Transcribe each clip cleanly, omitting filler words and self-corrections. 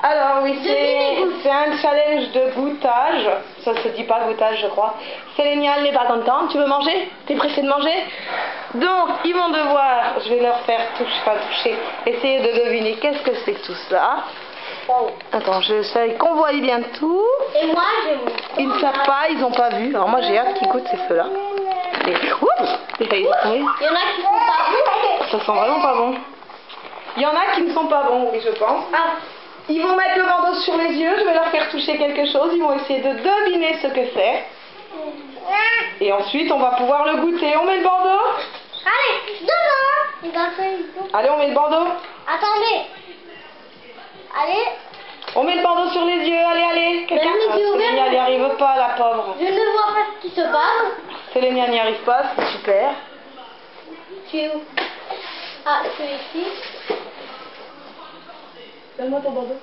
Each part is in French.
Alors oui, c'est un challenge de goûtage. Ça se dit pas goûtage, je crois. Sélénia, elle n'est pas contente. Tu veux manger? T'es pressée de manger? Donc, ils vont devoir, je vais leur faire toucher, essayer de deviner qu'est-ce que c'est que tout ça. Oh. Attends, j'essaye qu'on voie bien tout. Et moi, je montre. Ils ne savent pas, ils n'ont pas vu. Alors moi, j'ai hâte qu'ils goûtent ces feux-là. Et... Oups, j'ai failli se tomber. Il y en a qui sont pas bons. Ça sent vraiment pas bon. Il y en a qui ne sont pas bons, oui, je pense. Ah. Ils vont mettre le bandeau sur les yeux, je vais leur faire toucher quelque chose. Ils vont essayer de deviner ce que c'est. Et ensuite, on va pouvoir le goûter. On met le bandeau? Allez, devant. Allez, on met le bandeau. Attendez. Allez. On met le bandeau sur les yeux. Allez, allez. Quelqu'un? Sélénia n'y arrive pas, la pauvre. Je ne vois pas ce qui se passe. Sélénia n'y arrive pas, c'est super. Tu es où? Ah, celui-ci. Donne-moi ton bandeau.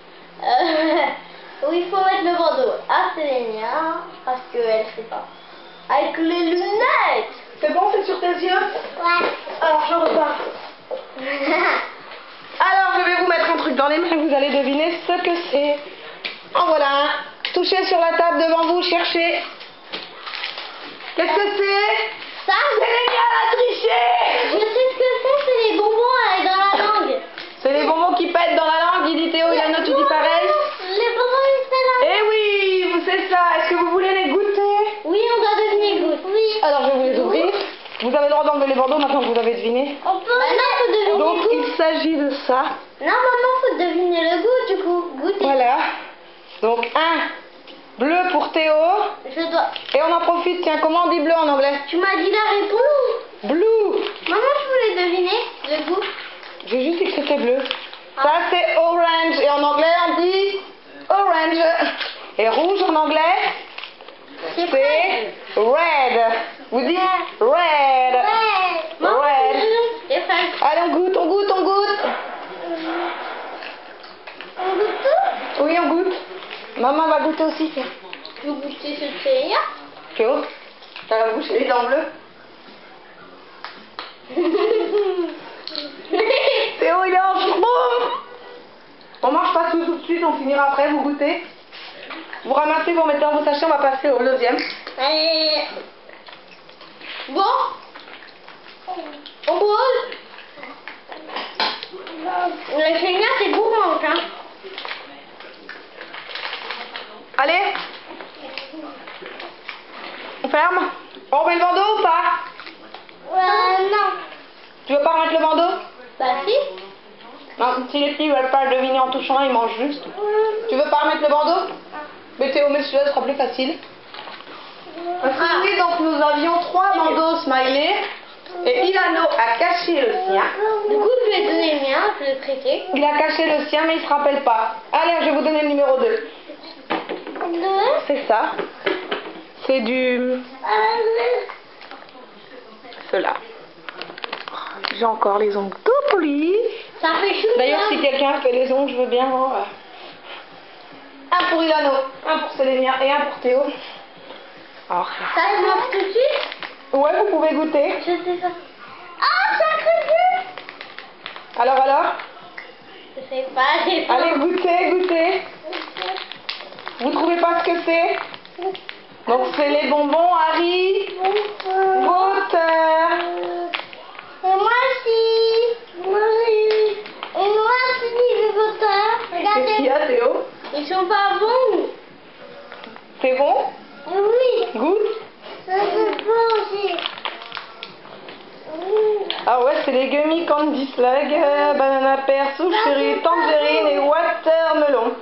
Oui, il faut mettre le bandeau à Sélénia parce qu'elle ne sait pas. Avec les lunettes. C'est bon, c'est sur tes yeux? Ouais. Alors, je repars. Alors, je vais vous mettre un truc dans les mains, vous allez deviner ce que c'est. En voilà un. Touchez sur la table devant vous, cherchez. Qu'est-ce que c'est? Ça, Sélénia a triché! je sais ce que c'est les bonbons dans la langue. C'est les bonbons qui pètent dans la langue, il dit Théo, il a une autre, tu dis pareil? Les bonbons, ils pètent dans la langue. Eh oui, vous savez ça, est-ce que vous voulez les goûter? Oui, on doit deviner le goût. Oui. Alors, je vais vous les ouvrir. Vous avez le droit d'enlever les bandeaux maintenant que vous avez deviné. On peut. Maintenant, faut deviner Donc, le goût. il s'agit de ça. Non, maman, faut deviner le goût du coup. Goûter. Voilà. Donc, un bleu pour Théo. Je dois. Et on en profite, tiens, comment on dit bleu en anglais? Tu m'as dit la réponse. Blue. Maman, je voulais deviner le goût. J'ai juste dit que c'était bleu. Ça, c'est orange. Et en anglais, on dit orange. Et rouge en anglais, C'est c'est red. Vous dites red. Maman, Red. c'est fraise. Allez, on goûte, on goûte, on goûte. On goûte tout. Oui, on goûte. Maman va goûter aussi, tiens. Je veux goûter ce Sélénia. Théo, t'as la bouche et les dents bleues. Théo, il est en boum. On mange pas tout de suite, on finira après, vous goûtez. Vous ramassez, vous remettez dans vos sachets, on va passer au deuxième. Allez. Bon. On pose. Le Sélénia, c'est gourmand, hein. Allez. On ferme. On met le bandeau ou pas? Non. Tu veux pas remettre le bandeau? Bah si. Non, si les filles veulent pas le deviner en touchant, ils mangent juste. Tu veux pas remettre le bandeau? Mais Théo, mais celui-là sera plus facile. Parce que oui, donc nous avions 3 bandeaux smiley et Ilano a caché le sien. Du coup, je vais donner le mien, je vais le prêter. Il a caché le sien, mais il se rappelle pas. Allez, je vais vous donner le numéro 2. C'est ça. C'est du... Cela. J'ai encore les ongles tout polis. Ça fait chou. D'ailleurs, si quelqu'un fait les ongles, je veux bien. Un pour Ilano, un pour Sélénia et un pour Théo. Alors, Ça se mange tout de suite? ouais, vous pouvez goûter. Je sais pas. Ah, ça crève. Alors Je sais pas, j'ai pas. allez, goûtez, goûtez. Vous trouvez pas ce que c'est? Donc, c'est les bonbons Harry Potter. Et moi aussi. Moi aussi. Et moi aussi, le voteur. Qu'est-ce qu'il y Regardez. a, Théo? Ils sont pas bons. C'est bon? Oui. Goûte. Ça c'est bon aussi. Ah ouais, c'est les gummy candy slug, banana pear, cherry, tangerine et watermelon.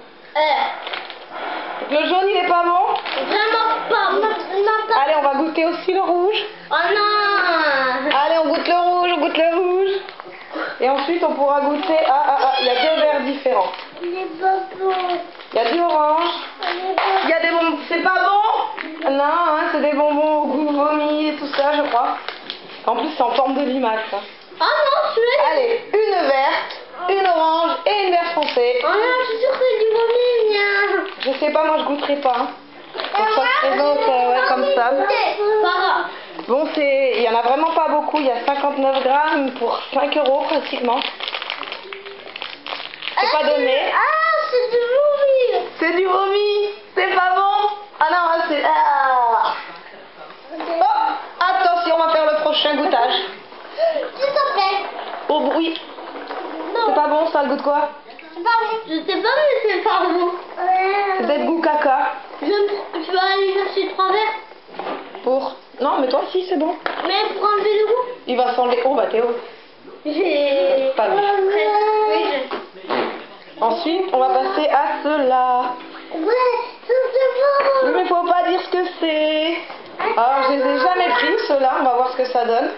Le jaune, il est pas bon? Vraiment pas. Non, Allez, on va goûter aussi le rouge. Oh non. Allez, on goûte le rouge, on goûte le rouge. Et ensuite, on pourra goûter... il y a 2 verres différents. Il est pas bon. Il y a du orange. Il est pas Il y a des bonbons... C'est pas bon? Non, hein, c'est des bonbons au goût vomi et tout ça, je crois. En plus, c'est en forme de limace. Ça. Oh non, celui-là. Allez, une verte, une orange et une verte foncée. Oh non, je suis sûre que c'est du vomi, mien. Je sais pas, moi je goûterai pas. Hein. Donc ça se présente ouais, comme ça. Para. Bon, il y en a vraiment pas beaucoup. Il y a 59 grammes pour 5 € pratiquement. C'est pas donné. Ah, c'est du vomi. C'est du vomi. C'est pas bon. Ah non, c'est... Ah. Oh, attention, on va faire le prochain goûtage. S'il te plaît. Au bruit. Non. C'est pas bon, ça, le goût de quoi? C'est pas bon. Je sais pas, mais c'est pas bon. C'est peut-être goût caca. Je vais aller chercher 3 verres. Pour... Non, mais toi, si, c'est bon. Mais pour enlever le goût. Il va s'enlever. Oh, bah Théo. J'ai... Pas vu. Oui, Ensuite, on va passer à cela. Ouais, ça c'est Oui, bon. mais faut pas dire ce que c'est. Alors, je les ai jamais pris, ceux-là. On va voir ce que ça donne.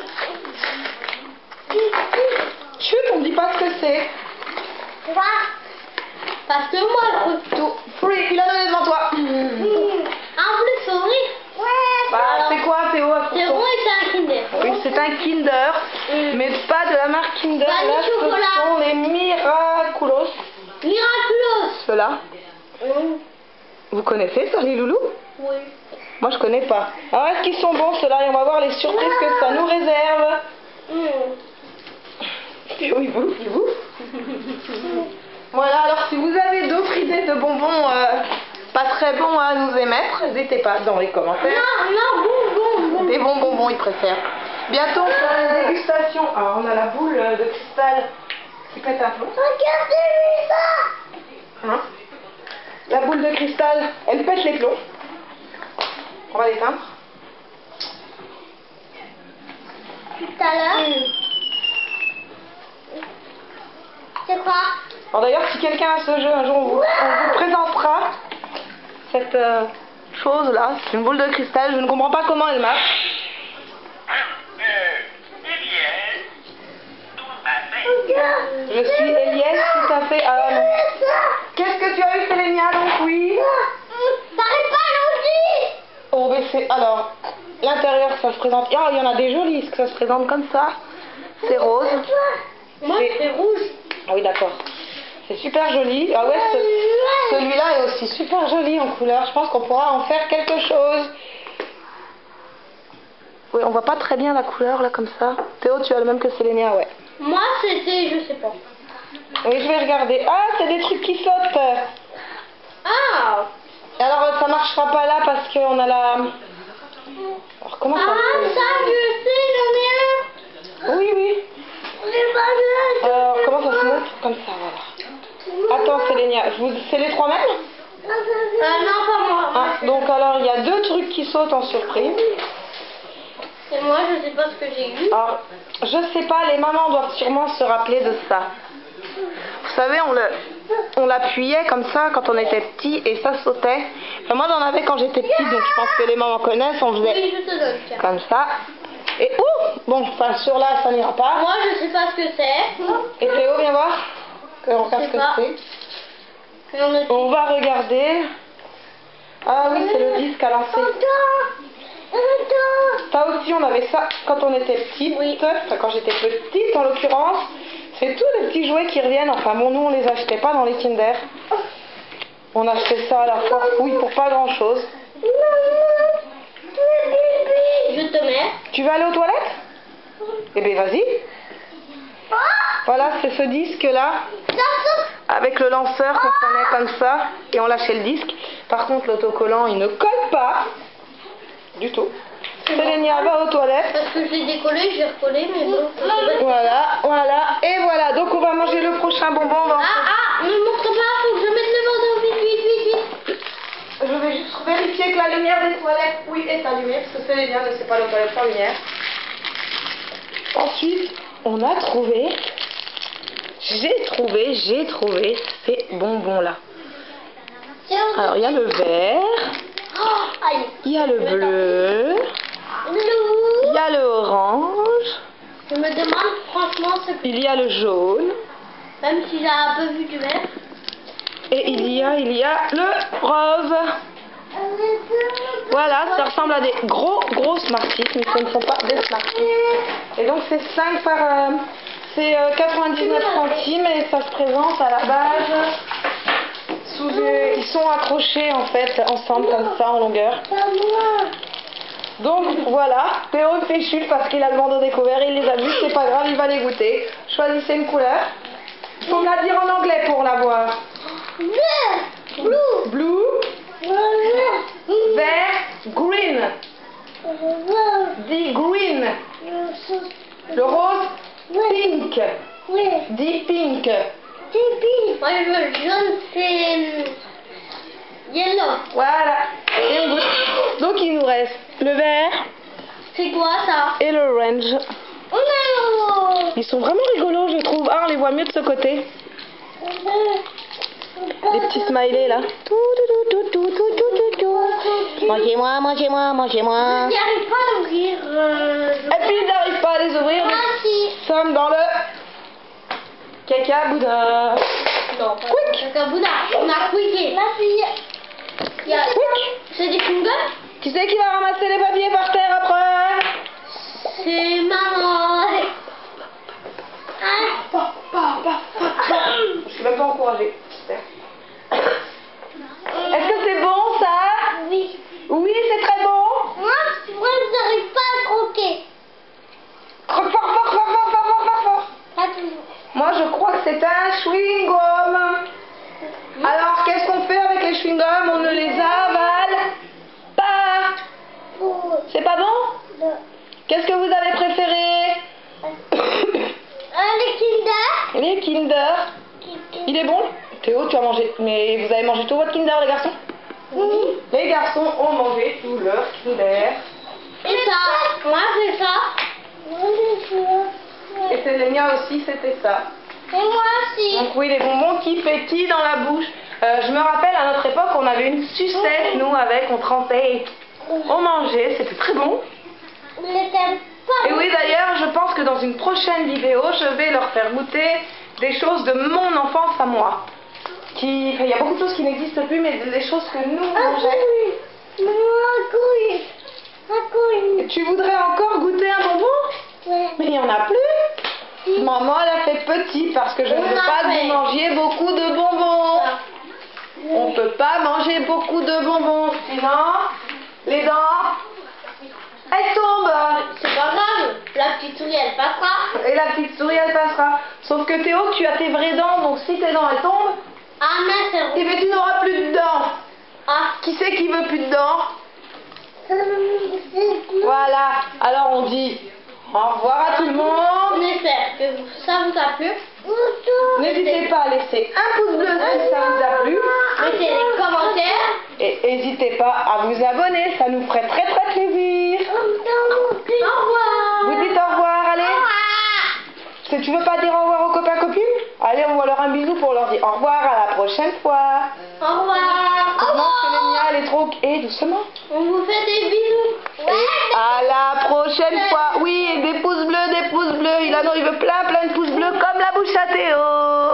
Chut, on me dit pas ce que c'est. Quoi? Parce que moi, Tout. Free, il a donné devant toi. en plus, faut rire. Ouais. Bah, c'est quoi, Théo? C'est bon et c'est un Kinder. Oui, c'est un Kinder, mais pas de la marque Kinder. Pas du Là, ce chocolat. sont les Miraculos. Miraculous. Ceux-là. Vous connaissez ça, les loulous? Oui. Moi, je connais pas. Alors, est-ce qu'ils sont bons, ceux-là? Et on va voir les surprises que ça nous réserve. Théo, il bouffe. Voilà, alors si vous avez d'autres idées de bonbons pas très bons à nous émettre, n'hésitez pas dans les commentaires. Non, bon. Des bons bonbons, ils préfèrent. Bientôt, on fera une dégustation. Alors, on a la boule de cristal qui pète un plomb. Regardez ça. Hein? La boule de cristal, elle pète les plombs. On va l'éteindre. Tout à l'heure. C'est quoi? Alors d'ailleurs, si quelqu'un a ce jeu, un jour, on vous présentera cette chose-là. C'est une boule de cristal. Je ne comprends pas comment elle marche. Regarde. Je suis Eliès, tout à fait. Qu'est-ce que tu as eu, Sélénia? Donc oui. T'arrêtes pas l'ordi. Oh, mais c'est... Alors, l'intérieur, ça se présente... Ah, il y en a des jolis, est-ce que ça se présente comme ça? C'est rose. Moi, c'est rouge. Ah oui, d'accord. C'est super joli. Ah ouais, celui-là est aussi super joli en couleur. Je pense qu'on pourra en faire quelque chose. Oui, on voit pas très bien la couleur, là, comme ça. Théo, tu as le même que Sélénia, ouais. Moi, c'était, je sais pas. Oui, je vais regarder. Ah, c'est des trucs qui sautent. Ah. Alors, ça marchera pas là parce qu'on a la... Alors, comment ça Ah, se ça, je sais, j'en ai un. Oui, oui. J'ai pas de... Alors, comment ça se monte? Comme ça, voilà. Attends, Sélénia, c'est les trois mêmes? non, pas moi. Ah, donc alors, il y a deux trucs qui sautent en surprise. Et moi, je sais pas ce que j'ai eu. Alors, je sais pas, les mamans doivent sûrement se rappeler de ça. Vous savez, on l'appuyait comme ça quand on était petit et ça sautait. Enfin, moi, j'en avais quand j'étais petite, donc je pense que les mamans connaissent. On faisait Oui, je te donne, tiens. comme ça. Et bon, enfin, sur là, ça n'ira pas. Moi, je sais pas ce que c'est. Et Théo, viens voir. On regarde Je ce sais que pas. c'est. Et on a... On va regarder. Ah oui, c'est le disque à lancer. Ça aussi, on avait ça quand on était petite. Oui. Enfin, quand j'étais petite, en l'occurrence. C'est tous les petits jouets qui reviennent. Enfin, bon, nous, on les achetait pas dans les Kinder. On achetait ça à la fois, oui, pour pas grand-chose. Je te mets. Tu veux aller aux toilettes? Eh bien, vas-y. Voilà, c'est ce disque-là, avec le lanceur qu'on prenait comme ça, et on lâchait le disque. Par contre, l'autocollant, il ne colle pas du tout. Sélénia va aux toilettes. Parce que je l'ai décollé, j'ai recollé, mais bon. Voilà, et voilà. Donc, on va manger le prochain bonbon. On va en faire- Ne me montre pas, faut que je mette le bandeau, vite. Je vais juste vérifier que la lumière des toilettes, oui, est allumée, parce que Sélénia ne sait pas les toilettes sans lumière. Ensuite, on a trouvé, j'ai trouvé ces bonbons-là. Alors, il y a le vert, il y a le bleu, il y a le orange, Je me demande franchement ce que... il y a le jaune, Même si j'ai un peu vu du vert. et il y a le rose. Voilà, ça ressemble à des gros Smarties, mais ce ne sont pas des Smarties. Et donc c'est 5 par... c'est 99 centimes et ça se présente à la base sous ils sont accrochés en fait ensemble comme ça en longueur. Donc voilà, Théo fait chute parce qu'il a le bandeau découvert, il les a vus, c'est pas grave, il va les goûter. Choisissez une couleur. Il faut me la dire en anglais pour la voir. Bleu. Blue. Blue. Bleu. Vert. Green. Dis green. Le rose. Pink. Oui. Dis pink. C'est pink. Moi, le jaune, c'est yellow. Voilà. Et on goûte. Donc il nous reste le vert C'est quoi ça? et l'orange. Oh non. Ils sont vraiment rigolos, je trouve. Ah, on les voit mieux de ce côté. Des petits smileys là. Mangez-moi, mangez-moi, mangez-moi. Je n'y arrive pas à ouvrir. Et puis ils n'arrivent pas à les ouvrir. Ah si. Nous sommes dans le caca Bouddha. Non, Quick. Cacabouna. On a quické. La fille. Quick. C'est des chewing-gums? Qui c'est qui va ramasser les papiers par terre après? C'est maman. Ah. Je suis même pas encouragée. Est-ce que c'est bon ça? Oui. Oui, c'est très bon. Moi, je n'arrive pas à croquer. Croque fort, fort, fort, fort, fort, fort, fort, fort. Pas toujours. Moi je crois que c'est un chewing-gum. Alors qu'est-ce qu'on fait avec les chewing-gums? On ne les avale pas. C'est pas bon? Qu'est-ce que vous avez préféré? Les Kinder. Les Kinder. Il est bon? Théo, tu as mangé. Mais vous avez mangé tout votre Kinder, les garçons? Oui. Les garçons ont mangé tout leur Kinder. Et ça? Moi, c'est ça. Et c'est les miens aussi, c'était ça. Et moi aussi. Donc oui, les bonbons qui pétillent dans la bouche. Je me rappelle, à notre époque, on avait une sucette, nous, avec, on trempait, on mangeait, c'était très bon. Mais t'aimes pas. Et oui, d'ailleurs, je pense que dans une prochaine vidéo, je vais leur faire goûter des choses de mon enfance à moi. Il y a beaucoup de choses qui n'existent plus, mais des choses que nous mangeons. Et tu voudrais encore goûter un bonbon? Ouais. Mais il n'y en a plus. Maman, elle a fait petit parce que je ne veux pas que vous mangiez beaucoup de bonbons. On ne peut pas manger beaucoup de bonbons, sinon les dents, elles tombent. C'est pas grave. La petite souris, elle passera. Et la petite souris, elle passera. Sauf que Théo, tu as tes vraies dents, donc si tes dents, elles tombent, Ah, mais c'est eh bien, tu n'auras plus de dents. Ah. Qui c'est qui veut plus de dents? Voilà. Alors on dit au revoir à tout le On monde. espère que ça vous a plu. N'hésitez pas à laisser un pouce bleu si ça vous a plu. Mettez les commentaires. Et n'hésitez pas à vous abonner, ça nous ferait très très plaisir. Au revoir. Vous dites au revoir, allez. Si tu veux pas dire au revoir aux copains copines? Allez, on va leur un bisou pour leur dire au revoir, à la prochaine fois. Au revoir. Au Non, c'est revoir. génial, elle est trop... Et doucement. On vous fait des bisous. Et à la prochaine fois. Oui, et des pouces bleus, des pouces bleus. Il veut plein de pouces bleus comme la bouche à Théo.